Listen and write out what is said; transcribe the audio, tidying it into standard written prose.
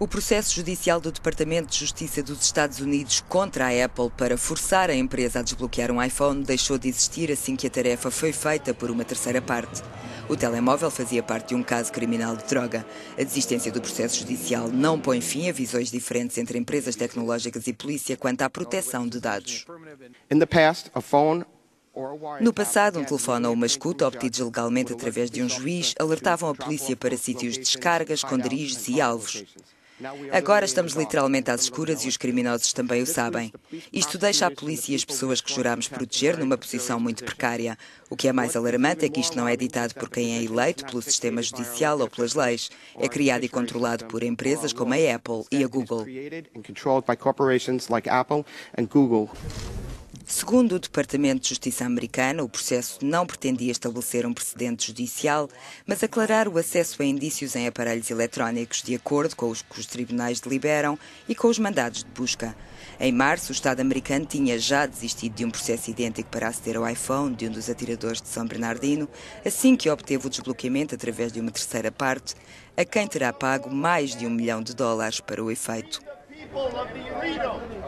O processo judicial do Departamento de Justiça dos Estados Unidos contra a Apple para forçar a empresa a desbloquear um iPhone deixou de existir assim que a tarefa foi feita por uma terceira parte. O telemóvel fazia parte de um caso criminal de droga. A desistência do processo judicial não põe fim a visões diferentes entre empresas tecnológicas e polícia quanto à proteção de dados. No passado, um telefone ou uma escuta obtidos legalmente através de um juiz alertavam a polícia para sítios de descarga, esconderijos e alvos. Agora estamos literalmente às escuras e os criminosos também o sabem. Isto deixa a polícia e as pessoas que jurámos proteger numa posição muito precária. O que é mais alarmante é que isto não é ditado por quem é eleito, pelo sistema judicial ou pelas leis. É criado e controlado por empresas como a Apple e a Google. Segundo o Departamento de Justiça americano, o processo não pretendia estabelecer um precedente judicial, mas aclarar o acesso a indícios em aparelhos eletrónicos, de acordo com os que os tribunais deliberam e com os mandados de busca. Em março, o Estado americano tinha já desistido de um processo idêntico para aceder ao iPhone de um dos atiradores de São Bernardino, assim que obteve o desbloqueamento através de uma terceira parte, a quem terá pago mais de $1 milhão para o efeito.